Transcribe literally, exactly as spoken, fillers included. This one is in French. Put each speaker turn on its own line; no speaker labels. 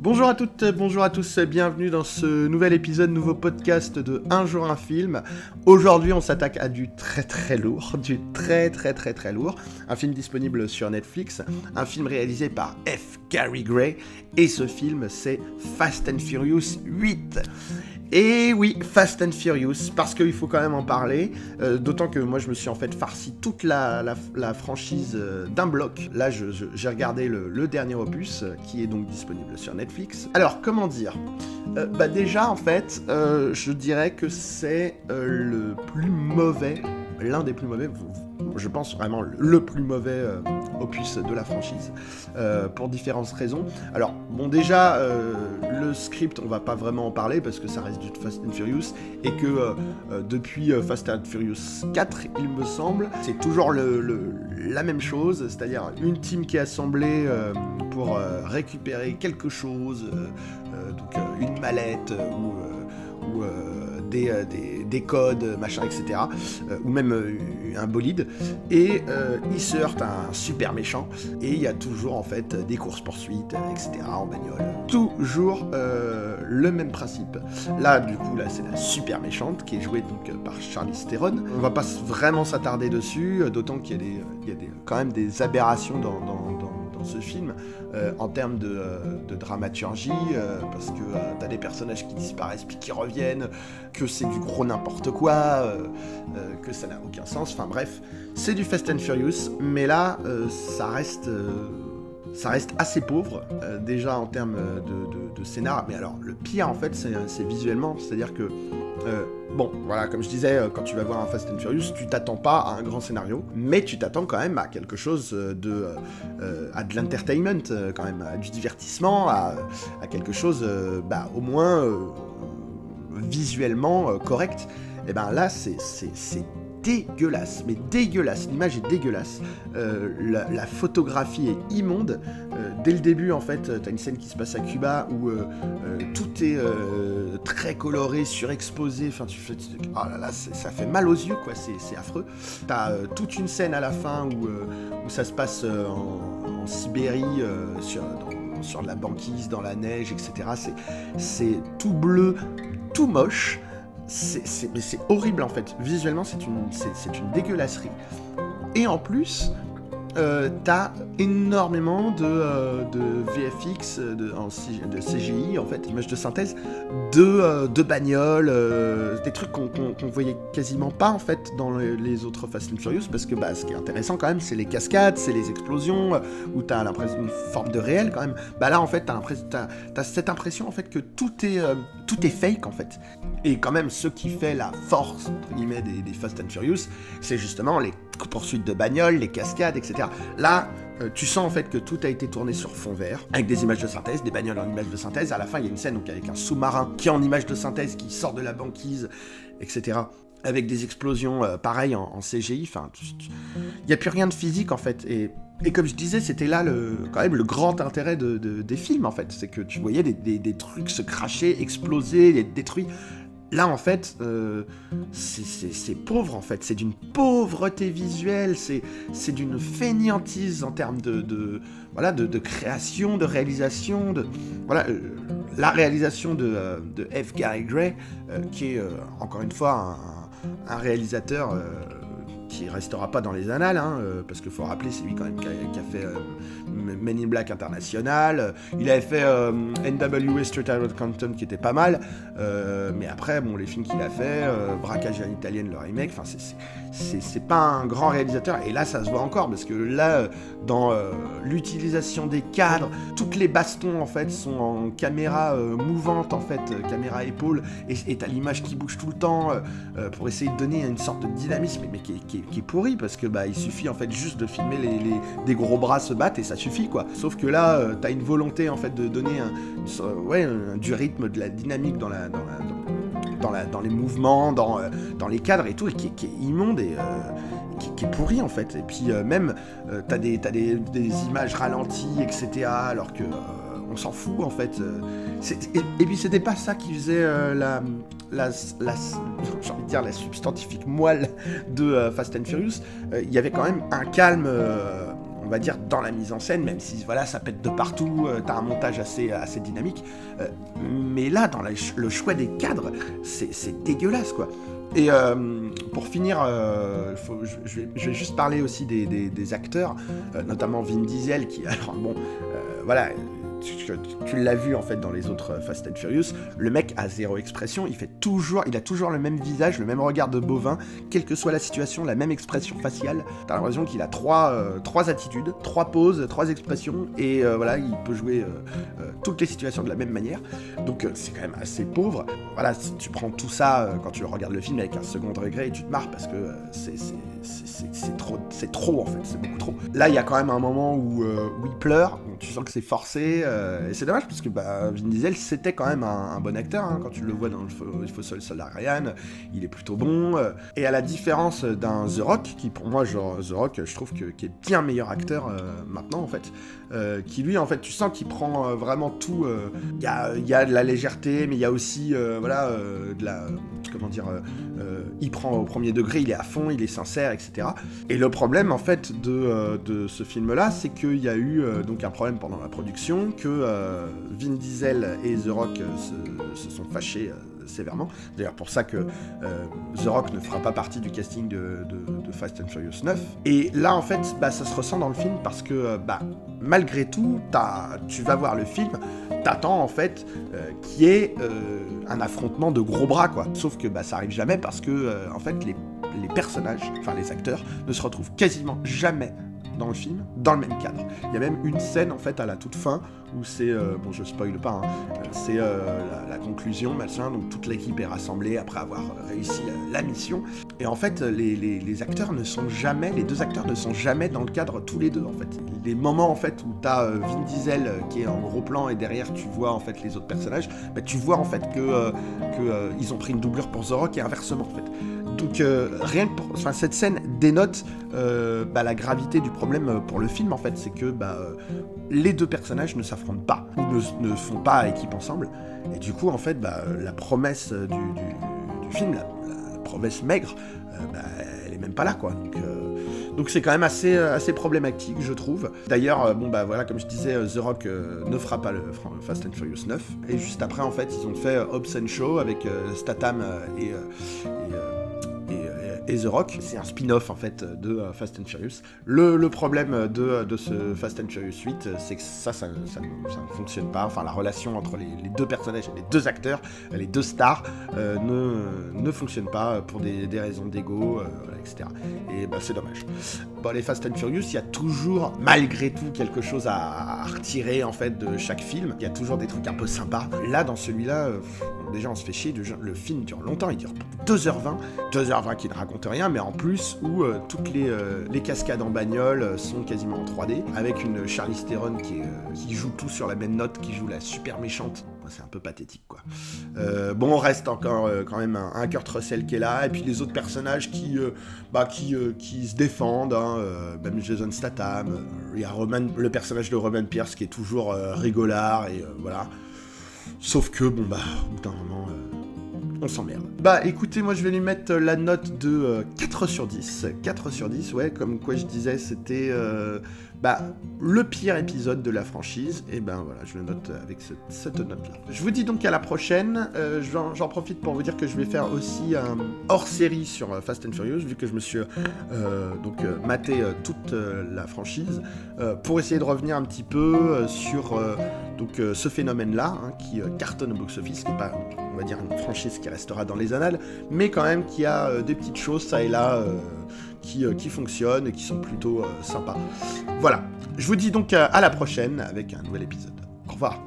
Bonjour à toutes, bonjour à tous, bienvenue dans ce nouvel épisode, nouveau podcast de Un jour un film. Aujourd'hui on s'attaque à du très très lourd, du très très très très lourd. Un film disponible sur Netflix, un film réalisé par F. Gary Gray, et ce film c'est Fast and Furious huit. Et oui, Fast and Furious, parce qu'il faut quand même en parler, euh, d'autant que moi je me suis en fait farci toute la, la, la franchise euh, d'un bloc. Là je, je, j'ai regardé le, le dernier opus, euh, qui est donc disponible sur Netflix. Alors comment dire euh, Bah déjà en fait, euh, je dirais que c'est euh, le plus mauvais, l'un des plus mauvais, je pense vraiment le plus mauvais euh, opus de la franchise, euh, pour différentes raisons. Alors bon déjà, euh, le script on va pas vraiment en parler parce que ça reste du Fast and Furious et que euh, euh, depuis euh, Fast and Furious quatre il me semble, c'est toujours le, le, la même chose, c'est-à-dire une team qui est assemblée euh, pour euh, récupérer quelque chose, euh, euh, donc euh, une mallette euh, ou, euh, ou euh, des, euh, des, des codes, machin, et cetera. Euh, ou même euh, un bolide. Et euh, il se heurte à un super méchant. Et il y a toujours en fait des courses-poursuites, et cetera en bagnole. Toujours euh, le même principe. Là, du coup, là, c'est la super méchante qui est jouée donc par Charlize Theron. On va pas vraiment s'attarder dessus, d'autant qu'il y a, des, il y a des, quand même des aberrations dans, dans, dans dans ce film, euh, en termes de, euh, de dramaturgie, euh, parce que euh, t'as des personnages qui disparaissent puis qui reviennent, que c'est du gros n'importe quoi, euh, euh, que ça n'a aucun sens, enfin bref, c'est du Fast and Furious, mais là, euh, ça reste... Euh, ça reste assez pauvre, euh, déjà en termes de, de, de scénar, mais alors le pire en fait c'est, c'est visuellement, c'est-à-dire que, euh, bon voilà, comme je disais, quand tu vas voir un Fast and Furious, tu t'attends pas à un grand scénario, mais tu t'attends quand même à quelque chose de, euh, à de l'entertainment, euh, quand même, à du divertissement, à, à quelque chose, euh, bah au moins euh, visuellement euh, correct. Et ben là c'est, c'est, c'est dégueulasse, mais dégueulasse, l'image est dégueulasse, euh, la, la photographie est immonde, euh, dès le début en fait, t'as une scène qui se passe à Cuba où euh, euh, tout est euh, très coloré, surexposé, enfin tu fais, tu, oh là là, ça fait mal aux yeux quoi, c'est, c'est affreux. T'as euh, toute une scène à la fin où, euh, où ça se passe euh, en, en Sibérie, euh, sur, dans, sur de la banquise, dans la neige, et cetera. C'est, c'est tout bleu, tout moche. C'est, c'est, mais c'est horrible en fait, visuellement c'est une, c'est, c'est une dégueulasserie. Et en plus, euh, t'as énormément de, euh, de V F X, de, en, de C G I en fait, images de synthèse, de, euh, de bagnoles, euh, des trucs qu'on, qu'on, qu'on voyait quasiment pas en fait dans les, les autres Fast and Furious, parce que bah, ce qui est intéressant quand même c'est les cascades, c'est les explosions, euh, où t'as l'impression d'une forme de réel quand même. Bah là en fait t'as, t'as, t'as cette impression en fait que tout est, euh, tout est fake en fait. Et quand même ce qui fait la force entre guillemets des, des Fast and Furious, c'est justement les poursuites de bagnoles, les cascades, et cetera. Là, euh, tu sens en fait que tout a été tourné sur fond vert, avec des images de synthèse, des bagnoles en images de synthèse. À la fin, il y a une scène donc, avec un sous-marin qui est en images de synthèse, qui sort de la banquise, et cetera. Avec des explosions euh, pareilles en, en C G I. Enfin, il n'y a plus rien de physique en fait. Et, et comme je disais, c'était là le, quand même le grand intérêt de, de, des films en fait. C'est que tu voyais des, des, des trucs se cracher, exploser, être détruits. Là, en fait, euh, c'est, c'est, c'est pauvre, en fait. C'est d'une pauvreté visuelle, c'est, c'est d'une fainéantise en termes de, de, voilà, de, de création, de réalisation. De, voilà, euh, la réalisation de, euh, de F. Gary Gray, euh, qui est, euh, encore une fois, un, un réalisateur euh, qui restera pas dans les annales, hein, euh, parce qu'il faut rappeler, c'est lui quand même qui a, qui a fait euh, Men in Black International, il avait fait euh, N W A Straight Outta Compton qui était pas mal, euh, mais après, bon, les films qu'il a fait, euh, Braquage à l'italienne, le remake, enfin, c'est, c'est, c'est, c'est pas un grand réalisateur, et là, ça se voit encore, parce que là, dans euh, l'utilisation des cadres, toutes les bastons, en fait, sont en caméra euh, mouvante, en fait, euh, caméra épaule, et, et t'as l'image qui bouge tout le temps, euh, pour essayer de donner une sorte de dynamisme, mais, mais qui, qui, qui est pourri, parce que, bah, il suffit, en fait, juste de filmer les, les, des gros bras se battre, et ça suffit, quoi. Sauf que là, euh, t'as une volonté, en fait, de donner un, euh, ouais, un, du rythme, de la dynamique dans la... Dans la dans Dans, la, dans les mouvements, dans, euh, dans les cadres et tout, et qui, qui est immonde et euh, qui, qui est pourri en fait. Et puis euh, même, euh, t'as, des, t'as des, des images ralenties, et cetera. Alors que euh, on s'en fout en fait. Euh, c'est, et, et puis c'était pas ça qui faisait euh, la, la, la, j'ai envie de dire la substantifique moelle de euh, Fast and Furious. Il euh, y avait quand même un calme. Euh, on va dire, dans la mise en scène, même si voilà, ça pète de partout, euh, t'as un montage assez, assez dynamique. Euh, mais là, dans la, le choix des cadres, c'est dégueulasse, quoi. Et euh, pour finir, euh, faut, je, je, vais, je vais juste parler aussi des, des, des acteurs, euh, notamment Vin Diesel, qui, alors bon, euh, voilà... Tu, tu l'as vu en fait dans les autres Fast and Furious, le mec a zéro expression, il fait toujours, il a toujours le même visage, le même regard de bovin, quelle que soit la situation, la même expression faciale. T'as l'impression qu'il a trois, euh, trois attitudes, trois poses, trois expressions, et euh, voilà, il peut jouer euh, euh, toutes les situations de la même manière. Donc euh, c'est quand même assez pauvre. Voilà, si tu prends tout ça euh, quand tu regardes le film avec un second degré, et tu te marres parce que euh, c'est trop, c'est trop en fait, c'est beaucoup trop. Là, il y a quand même un moment où, euh, où il pleure, où tu sens que c'est forcé. Euh, et c'est dommage parce que bah, Vin Diesel c'était quand même un, un bon acteur, hein, quand tu le vois dans Il faut seul soldat Ryan, il est plutôt bon. Euh, et à la différence d'un The Rock, qui pour moi, genre The Rock, je trouve que qui est bien meilleur acteur euh, maintenant en fait, euh, qui lui en fait, tu sens qu'il prend euh, vraiment tout. Il euh, y, a, y a de la légèreté, mais il y a aussi euh, voilà euh, de la comment dire, euh, il prend au premier degré, il est à fond, il est sincère, et cetera. Et le problème en fait de, euh, de ce film-là, c'est qu'il y a eu euh, donc un problème pendant la production, que euh, Vin Diesel et The Rock euh, se, se sont fâchés euh, sévèrement. D'ailleurs pour ça que euh, The Rock ne fera pas partie du casting de, de, de Fast and Furious neuf. Et là en fait, bah, ça se ressent dans le film parce que euh, bah, malgré tout, tu vas voir le film, t'attends en fait euh, qu'il y ait euh, un affrontement de gros bras, quoi. Sauf que bah, ça arrive jamais parce que euh, en fait les, les personnages, enfin les acteurs, ne se retrouvent quasiment jamais dans le film, dans le même cadre. Il y a même une scène en fait à la toute fin où c'est, euh, bon je spoil pas, hein, c'est euh, la, la conclusion, machin, donc toute l'équipe est rassemblée après avoir réussi la, la mission. Et en fait les, les, les acteurs ne sont jamais, les deux acteurs ne sont jamais dans le cadre tous les deux en fait. Les moments en fait où t'as euh, Vin Diesel euh, qui est en gros plan et derrière tu vois en fait les autres personnages, bah, tu vois en fait que, euh, que euh, ils ont pris une doublure pour The Rock et inversement en fait. Donc euh, rien que pour, enfin, cette scène dénote euh, bah, la gravité du problème pour le film en fait, c'est que bah, euh, les deux personnages ne s'affrontent pas ou ne, ne font pas équipe ensemble, et du coup en fait bah, la promesse du, du, du film, la, la promesse maigre, euh, bah, elle est même pas là quoi. Donc euh, donc c'est quand même assez, assez problématique je trouve. D'ailleurs euh, bon bah voilà, comme je disais, The Rock euh, ne fera pas le Fast and Furious neuf, et juste après en fait ils ont fait euh, Hobbs and Shaw avec euh, Statham euh, et, euh, et euh, et The Rock. C'est un spin-off en fait de uh, Fast and Furious. Le, le problème de, de ce Fast and Furious huit, c'est que ça, ça, ça, ça ne fonctionne pas. Enfin, la relation entre les, les deux personnages, les deux acteurs, les deux stars, euh, ne, ne fonctionne pas pour des, des raisons d'ego, euh, et cetera. Et bah, c'est dommage. Bon, les Fast and Furious, il y a toujours, malgré tout, quelque chose à, à retirer en fait de chaque film. Il y a toujours des trucs un peu sympas. Là, dans celui-là, euh, déjà on se fait chier. Le film dure longtemps, il dure deux heures vingt. deux heures vingt qui ne raconte rien, mais en plus où euh, toutes les, euh, les cascades en bagnole euh, sont quasiment en trois D, avec une Charlize Theron qui, est, euh, qui joue tout sur la même note, qui joue la super méchante. C'est un peu pathétique quoi. Euh, bon, on reste encore euh, quand même un, un Kurt Russell qui est là, et puis les autres personnages qui, euh, bah, qui, euh, qui se défendent, hein, euh, même Jason Statham, euh, il y a Roman, le personnage de Roman Pierce qui est toujours euh, rigolard, et euh, voilà. Sauf que bon bah, au bout d'un moment, euh, on s'emmerde. Bah écoutez, moi je vais lui mettre la note de euh, quatre sur dix. quatre sur dix, ouais, comme quoi je disais, c'était euh, bah, le pire épisode de la franchise. Et ben voilà, je le note avec ce, cette note-là. Je vous dis donc à la prochaine. Euh, J'en profite pour vous dire que je vais faire aussi un hors-série sur euh, Fast and Furious, vu que je me suis euh, donc euh, maté euh, toute euh, la franchise, euh, pour essayer de revenir un petit peu euh, sur euh, donc, euh, ce phénomène-là, hein, qui euh, cartonne au box-office, qui n'est pas, on va dire, une franchise qui restera dans les annales, mais quand même qui a euh, des petites choses, ça et là, euh, qui, euh, qui fonctionnent et qui sont plutôt euh, sympas. Voilà, je vous dis donc à, à la prochaine avec un nouvel épisode. Au revoir.